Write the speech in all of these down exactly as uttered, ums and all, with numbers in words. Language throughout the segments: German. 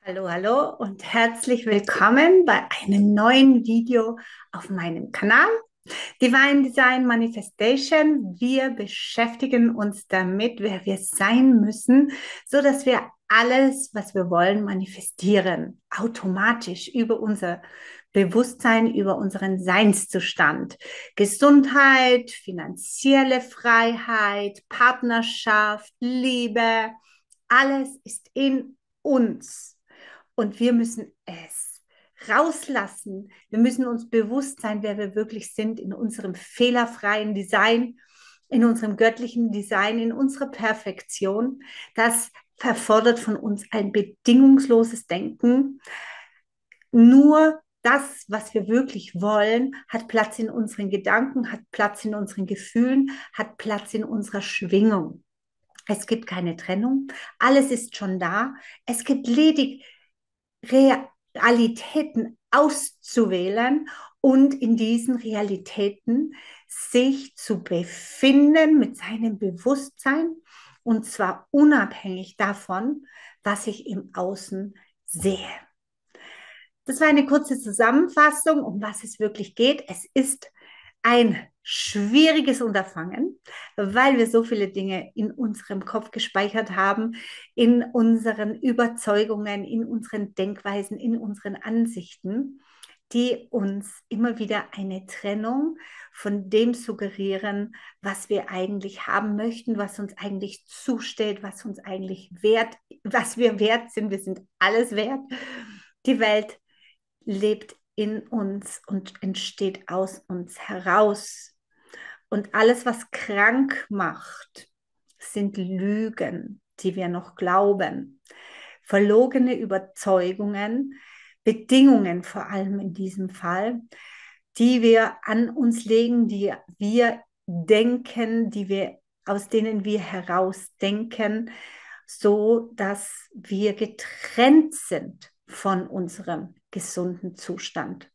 Hallo, hallo und herzlich willkommen bei einem neuen Video auf meinem Kanal Divine Design Manifestation. Wir beschäftigen uns damit, wer wir sein müssen, so dass wir alles, was wir wollen, manifestieren, automatisch über unser Bewusstsein, über unseren Seinszustand. Gesundheit, finanzielle Freiheit, Partnerschaft, Liebe, alles ist in uns. Und wir müssen es rauslassen. Wir müssen uns bewusst sein, wer wir wirklich sind in unserem fehlerfreien Design, in unserem göttlichen Design, in unserer Perfektion. Das erfordert von uns ein bedingungsloses Denken. Nur das, was wir wirklich wollen, hat Platz in unseren Gedanken, hat Platz in unseren Gefühlen, hat Platz in unserer Schwingung. Es gibt keine Trennung. Alles ist schon da. Es gibt ledig Realitäten auszuwählen und in diesen Realitäten sich zu befinden mit seinem Bewusstsein, und zwar unabhängig davon, was ich im Außen sehe. Das war eine kurze Zusammenfassung, um was es wirklich geht. Es ist ein schwieriges Unterfangen, weil wir so viele Dinge in unserem Kopf gespeichert haben, in unseren Überzeugungen, in unseren Denkweisen, in unseren Ansichten, die uns immer wieder eine Trennung von dem suggerieren, was wir eigentlich haben möchten, was uns eigentlich zusteht, was uns eigentlich wert, was wir wert sind. Wir sind alles wert. Die Welt lebt in uns und entsteht aus uns heraus. Und alles, was krank macht, sind Lügen, die wir noch glauben. Verlogene Überzeugungen, Bedingungen vor allem in diesem Fall, die wir an uns legen, die wir denken, die wir, aus denen wir herausdenken, so dass wir getrennt sind von unserem gesunden Zustand.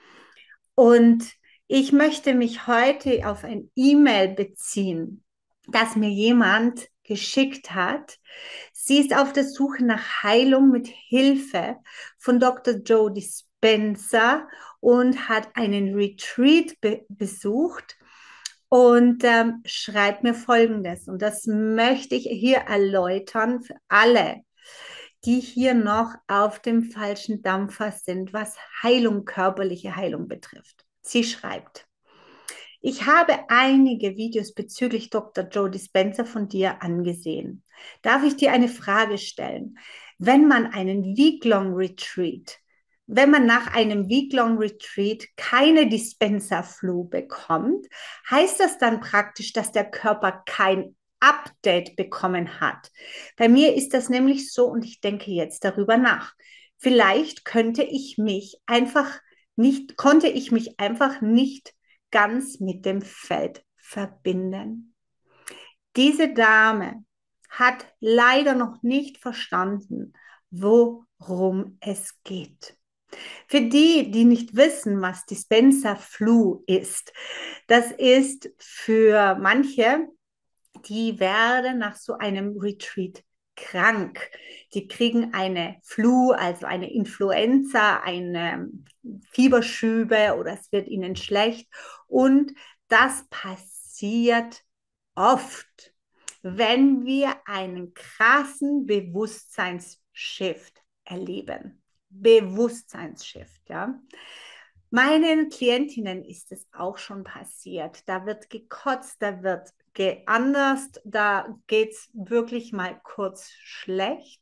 Und ich möchte mich heute auf ein E-Mail beziehen, das mir jemand geschickt hat. Sie ist auf der Suche nach Heilung mit Hilfe von Doktor Joe Dispenza und hat einen Retreat be besucht und ähm, schreibt mir Folgendes. Und das möchte ich hier erläutern für alle, die hier noch auf dem falschen Dampfer sind, was Heilung, körperliche Heilung betrifft. Sie schreibt: Ich habe einige Videos bezüglich Doktor Joe Dispenza von dir angesehen. Darf ich dir eine Frage stellen? Wenn man einen Week-Long Retreat, wenn man nach einem Week-Long Retreat keine Dispenza-Flu bekommt, heißt das dann praktisch, dass der Körper kein Update bekommen hat? Bei mir ist das nämlich so und ich denke jetzt darüber nach. Vielleicht könnte ich mich einfach nicht, konnte ich mich einfach nicht ganz mit dem Feld verbinden. Diese Dame hat leider noch nicht verstanden, worum es geht. Für die, die nicht wissen, was Dispenza Flu ist, das ist für manche, die werden nach so einem Retreat krank. Die kriegen eine Flu, also eine Influenza, eine Fieberschübe oder es wird ihnen schlecht. Und das passiert oft, wenn wir einen krassen Bewusstseinsshift erleben. Bewusstseinsshift, ja. Meinen Klientinnen ist es auch schon passiert. Da wird gekotzt, da wird geandert, da geht es wirklich mal kurz schlecht,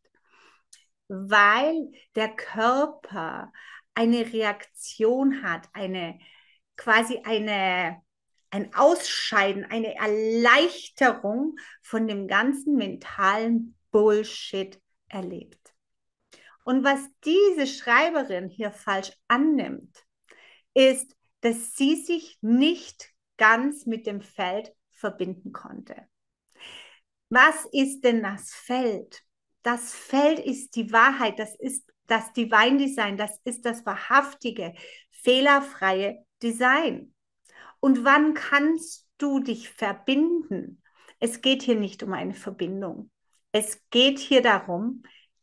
weil der Körper eine Reaktion hat, eine quasi eine, ein Ausscheiden, eine Erleichterung von dem ganzen mentalen Bullshit erlebt. Und was diese Schreiberin hier falsch annimmt, ist, dass sie sich nicht ganz mit dem Feld verbinden konnte. Was ist denn das Feld? Das Feld ist die Wahrheit, das ist das Divine Design, das ist das wahrhaftige, fehlerfreie Design. Und wann kannst du dich verbinden? Es geht hier nicht um eine Verbindung. Es geht hier darum,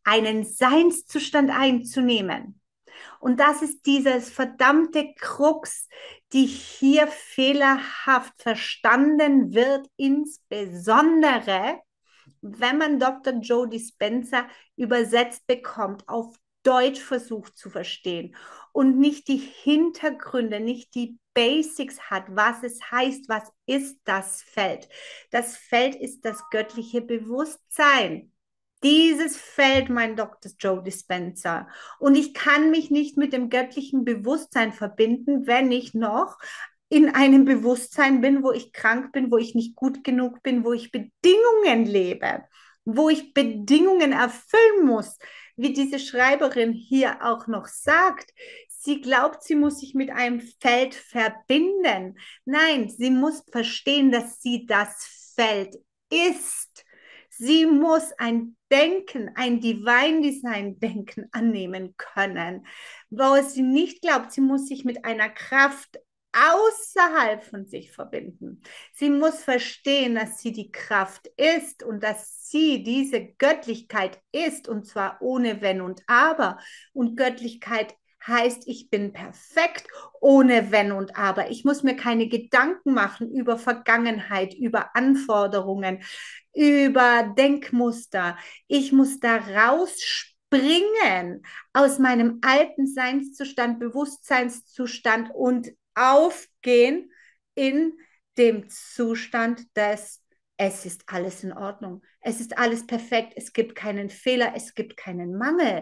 einen Seinszustand einzunehmen. Und das ist dieses verdammte Krux, die hier fehlerhaft verstanden wird, insbesondere wenn man Doktor Joe Dispenza übersetzt bekommt, auf Deutsch versucht zu verstehen und nicht die Hintergründe, nicht die Basics hat, was es heißt, was ist das Feld. Das Feld ist das göttliche Bewusstsein. Dieses Feld, mein Doktor Joe Dispenza. Und ich kann mich nicht mit dem göttlichen Bewusstsein verbinden, wenn ich noch in einem Bewusstsein bin, wo ich krank bin, wo ich nicht gut genug bin, wo ich Bedingungen lebe, wo ich Bedingungen erfüllen muss, wie diese Schreiberin hier auch noch sagt. Sie glaubt, sie muss sich mit einem Feld verbinden. Nein, sie muss verstehen, dass sie das Feld ist. Sie muss ein Denken, ein Divine Design Denken annehmen können, wo sie nicht glaubt, sie muss sich mit einer Kraft außerhalb von sich verbinden. Sie muss verstehen, dass sie die Kraft ist und dass sie diese Göttlichkeit ist, und zwar ohne Wenn und Aber. Und Göttlichkeit heißt, ich bin perfekt ohne Wenn und Aber. Ich muss mir keine Gedanken machen über Vergangenheit, über Anforderungen, über Denkmuster. Ich muss da rausspringen aus meinem alten Seinszustand, Bewusstseinszustand und aufgehen in dem Zustand des, es ist alles in Ordnung, es ist alles perfekt, es gibt keinen Fehler, es gibt keinen Mangel.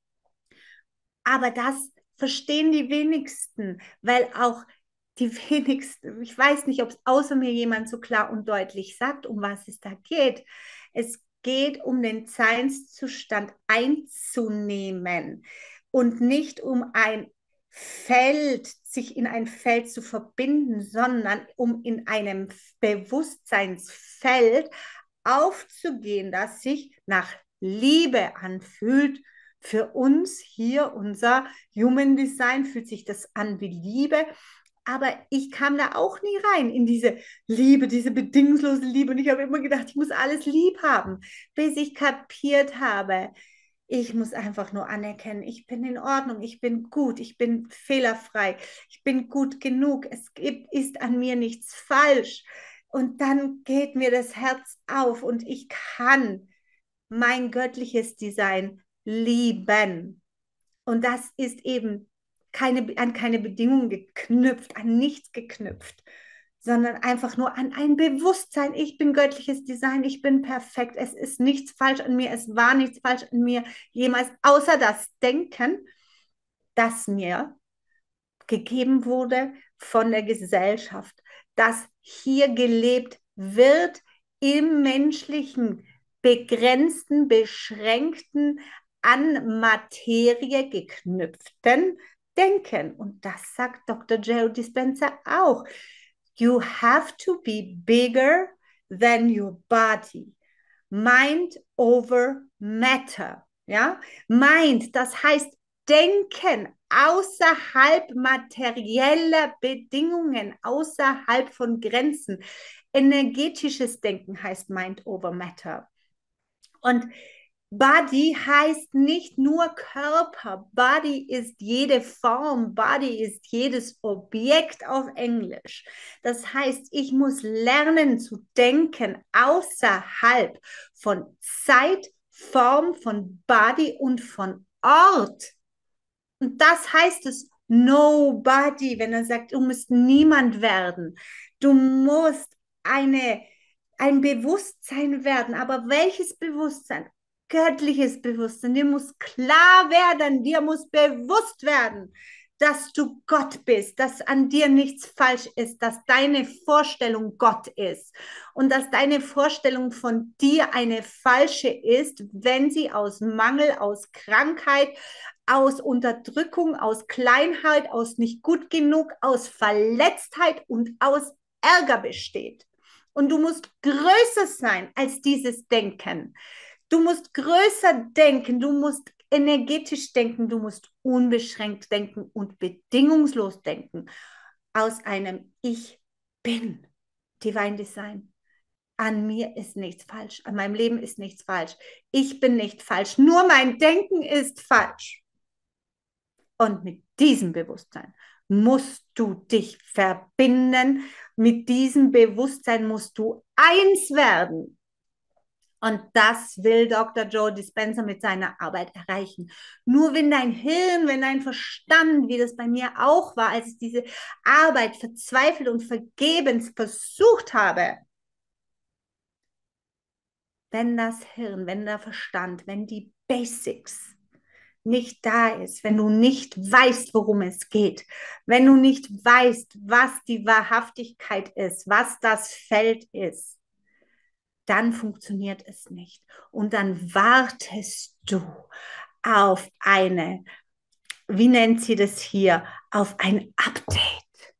Aber das verstehen die wenigsten, weil auch die wenigsten, ich weiß nicht, ob es außer mir jemand so klar und deutlich sagt, um was es da geht. Es geht um den Seinszustand einzunehmen und nicht um ein Feld, sich in ein Feld zu verbinden, sondern um in einem Bewusstseinsfeld aufzugehen, das sich nach Liebe anfühlt. Für uns hier, unser Human Design, fühlt sich das an wie Liebe. Aber ich kam da auch nie rein in diese Liebe, diese bedingungslose Liebe. Und ich habe immer gedacht, ich muss alles lieb haben, bis ich kapiert habe, ich muss einfach nur anerkennen, ich bin in Ordnung, ich bin gut, ich bin fehlerfrei, ich bin gut genug, es gibt, ist an mir nichts falsch. Und dann geht mir das Herz auf und ich kann mein göttliches Design lieben. Und das ist eben keine, an keine Bedingungen geknüpft, an nichts geknüpft, sondern einfach nur an ein Bewusstsein. Ich bin göttliches Design, ich bin perfekt, es ist nichts falsch an mir, es war nichts falsch an mir jemals, außer das Denken, das mir gegeben wurde von der Gesellschaft, das hier gelebt wird im menschlichen, begrenzten, beschränkten, an Materie geknüpften Denken. Und das sagt Doktor Joe Dispenza auch. You have to be bigger than your body. Mind over matter. Ja? Mind, das heißt Denken außerhalb materieller Bedingungen, außerhalb von Grenzen. Energetisches Denken heißt Mind over Matter. Und Body heißt nicht nur Körper. Body ist jede Form. Body ist jedes Objekt auf Englisch. Das heißt, ich muss lernen zu denken außerhalb von Zeit, Form, von Body und von Ort. Und das heißt es, nobody, wenn er sagt, du musst niemand werden. Du musst eine, ein Bewusstsein werden. Aber welches Bewusstsein? Göttliches Bewusstsein. Dir muss klar werden, dir muss bewusst werden, dass du Gott bist, dass an dir nichts falsch ist, dass deine Vorstellung Gott ist und dass deine Vorstellung von dir eine falsche ist, wenn sie aus Mangel, aus Krankheit, aus Unterdrückung, aus Kleinheit, aus nicht gut genug, aus Verletztheit und aus Ärger besteht. Und du musst größer sein als dieses Denken. Du musst größer denken, du musst energetisch denken, du musst unbeschränkt denken und bedingungslos denken. Aus einem Ich bin Divine Design. an mir ist nichts falsch, an meinem Leben ist nichts falsch. Ich bin nicht falsch, nur mein Denken ist falsch. Und mit diesem Bewusstsein musst du dich verbinden. Mit diesem Bewusstsein musst du eins werden. Und das will Doktor Joe Dispenza mit seiner Arbeit erreichen. Nur wenn dein Hirn, wenn dein Verstand, wie das bei mir auch war, als ich diese Arbeit verzweifelt und vergebens versucht habe, wenn das Hirn, wenn der Verstand, wenn die Basics nicht da ist, wenn du nicht weißt, worum es geht, wenn du nicht weißt, was die Wahrhaftigkeit ist, was das Feld ist, dann funktioniert es nicht. Und dann wartest du auf eine, wie nennt sie das hier, auf ein Update.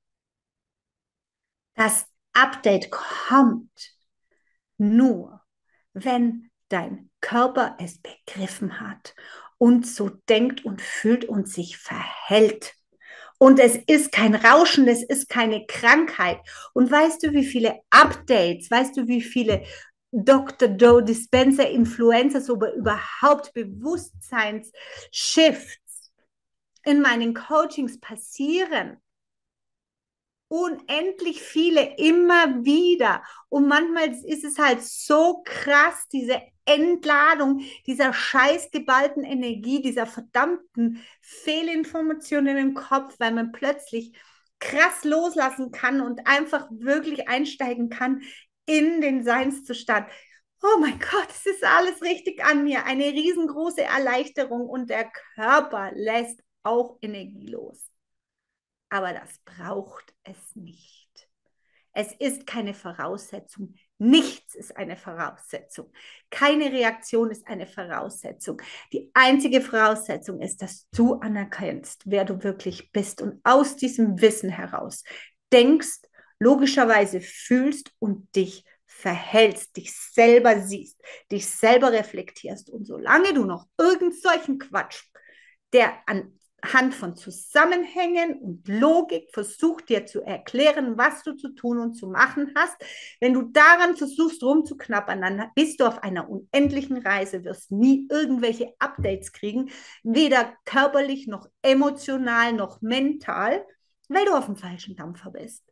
Das Update kommt nur, wenn dein Körper es begriffen hat und so denkt und fühlt und sich verhält. Und es ist kein Rauschen, es ist keine Krankheit. Und weißt du, wie viele Updates, weißt du, wie viele Doktor Joe Dispenza Influencers oder überhaupt Bewusstseinsshifts in meinen Coachings passieren? Unendlich viele, immer wieder. Und manchmal ist es halt so krass, diese Entladung dieser scheiß geballten Energie, dieser verdammten Fehlinformationen im Kopf, weil man plötzlich krass loslassen kann und einfach wirklich einsteigen kann in den Seinszustand. Oh mein Gott, es ist alles richtig an mir. Eine riesengroße Erleichterung und der Körper lässt auch Energie los. Aber das braucht es nicht. Es ist keine Voraussetzung. Nichts ist eine Voraussetzung. Keine Reaktion ist eine Voraussetzung. Die einzige Voraussetzung ist, dass du anerkennst, wer du wirklich bist und aus diesem Wissen heraus denkst, logischerweise fühlst und dich verhältst, dich selber siehst, dich selber reflektierst. Und solange du noch irgend solchen Quatsch, der an Hand von Zusammenhängen und Logik versucht dir zu erklären, was du zu tun und zu machen hast. Wenn du daran versuchst rumzuknappern, dann bist du auf einer unendlichen Reise, wirst nie irgendwelche Updates kriegen, weder körperlich noch emotional noch mental, weil du auf dem falschen Dampfer bist.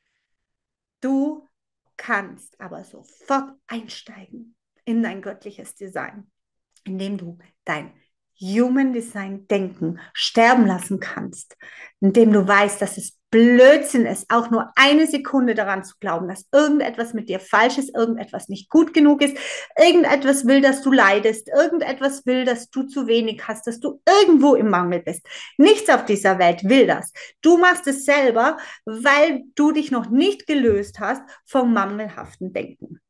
Du kannst aber sofort einsteigen in dein göttliches Design, indem du dein Human Design Denken sterben lassen kannst, indem du weißt, dass es Blödsinn ist, auch nur eine Sekunde daran zu glauben, dass irgendetwas mit dir falsch ist, irgendetwas nicht gut genug ist, irgendetwas will, dass du leidest, irgendetwas will, dass du zu wenig hast, dass du irgendwo im Mangel bist. Nichts auf dieser Welt will das. Du machst es selber, weil du dich noch nicht gelöst hast vom mangelhaften Denken.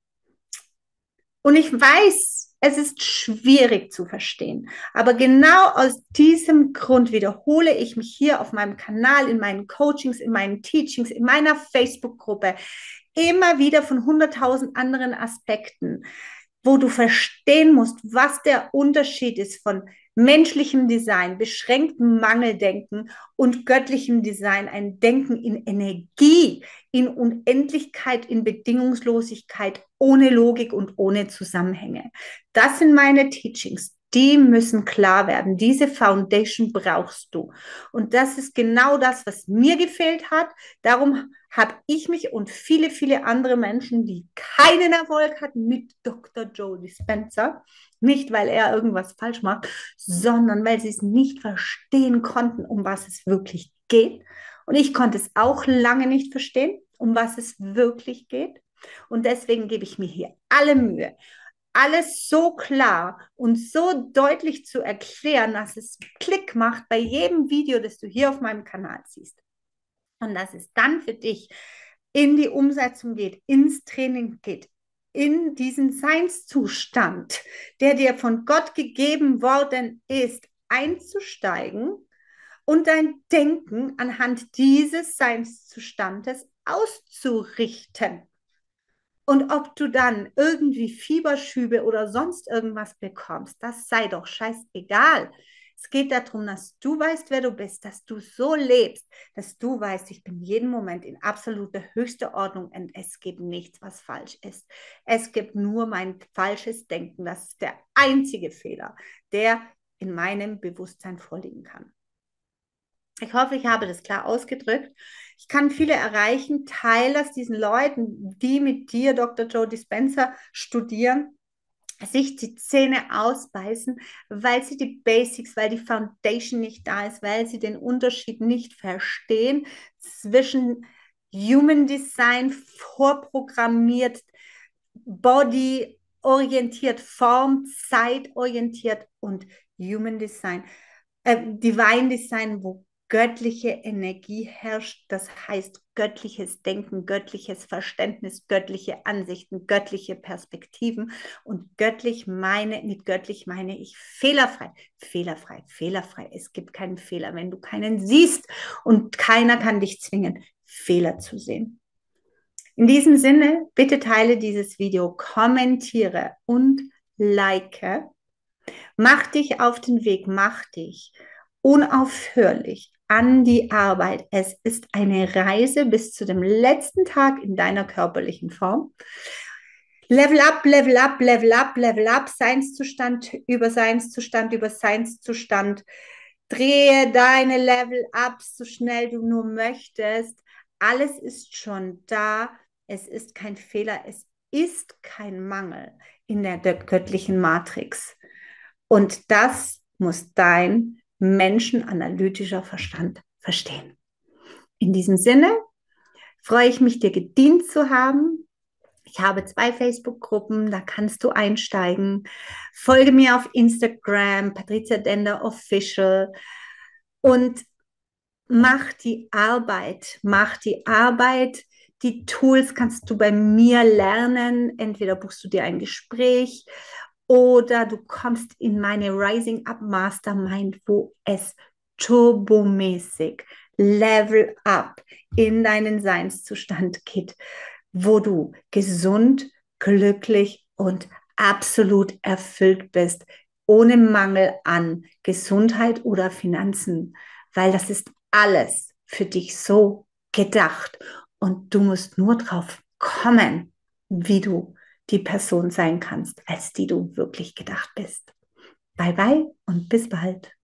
Und ich weiß, es ist schwierig zu verstehen. Aber genau aus diesem Grund wiederhole ich mich hier auf meinem Kanal, in meinen Coachings, in meinen Teachings, in meiner Facebook-Gruppe immer wieder von hunderttausend anderen Aspekten, wo du verstehen musst, was der Unterschied ist von menschlichem Design, beschränktem Mangeldenken und göttlichem Design, ein Denken in Energie, in Unendlichkeit, in Bedingungslosigkeit, ohne Logik und ohne Zusammenhänge. Das sind meine Teachings. Die müssen klar werden. Diese Foundation brauchst du. Und das ist genau das, was mir gefehlt hat. Darum habe ich mich und viele, viele andere Menschen, die keinen Erfolg hatten mit Doktor Joe Dispenza, nicht weil er irgendwas falsch macht, sondern weil sie es nicht verstehen konnten, um was es wirklich geht. Und ich konnte es auch lange nicht verstehen, um was es wirklich geht. Und deswegen gebe ich mir hier alle Mühe, alles so klar und so deutlich zu erklären, dass es Klick macht bei jedem Video, das du hier auf meinem Kanal siehst. Und dass es dann für dich in die Umsetzung geht, ins Training geht, in diesen Seinszustand, der dir von Gott gegeben worden ist, einzusteigen und dein Denken anhand dieses Seinszustandes auszurichten. Und ob du dann irgendwie Fieberschübe oder sonst irgendwas bekommst, das sei doch scheißegal. Es geht darum, dass du weißt, wer du bist, dass du so lebst, dass du weißt, ich bin jeden Moment in absoluter höchster Ordnung und es gibt nichts, was falsch ist. Es gibt nur mein falsches Denken. Das ist der einzige Fehler, der in meinem Bewusstsein vorliegen kann. Ich hoffe, ich habe das klar ausgedrückt. Ich kann viele erreichen. Teil das diesen Leuten, die mit dir, Doktor Joe Dispenza, studieren, sich die Zähne ausbeißen, weil sie die Basics, weil die Foundation nicht da ist, weil sie den Unterschied nicht verstehen zwischen Human Design, vorprogrammiert, Body orientiert, Form, zeitorientiert und Human Design, äh, Divine Design, wo göttliche Energie herrscht, das heißt göttliches Denken, göttliches Verständnis, göttliche Ansichten, göttliche Perspektiven und göttlich meine, mit göttlich meine ich fehlerfrei, fehlerfrei, fehlerfrei. Es gibt keinen Fehler, wenn du keinen siehst und keiner kann dich zwingen, Fehler zu sehen. In diesem Sinne, bitte teile dieses Video, kommentiere und like. Mach dich auf den Weg, mach dich unaufhörlich an die Arbeit. Es ist eine Reise bis zu dem letzten Tag in deiner körperlichen Form. Level up, level up, level up, level up, Seinszustand über Seinszustand über Seinszustand. Drehe deine Level up, so schnell du nur möchtest. Alles ist schon da. Es ist kein Fehler, es ist kein Mangel in der, der göttlichen Matrix. Und das muss dein menschenanalytischer Verstand verstehen. In diesem Sinne freue ich mich, dir gedient zu haben. Ich habe zwei Facebook-Gruppen, da kannst du einsteigen. Folge mir auf Instagram, Patricia Dender Official, und mach die Arbeit, mach die Arbeit. Die Tools kannst du bei mir lernen. Entweder buchst du dir ein Gespräch oder du kommst in meine Rising Up Mastermind, wo es turbomäßig Level Up in deinen Seinszustand geht, wo du gesund, glücklich und absolut erfüllt bist, ohne Mangel an Gesundheit oder Finanzen, weil das ist alles für dich so gedacht und du musst nur drauf kommen, wie du die Person sein kannst, als die du wirklich gedacht bist. Bye bye und bis bald.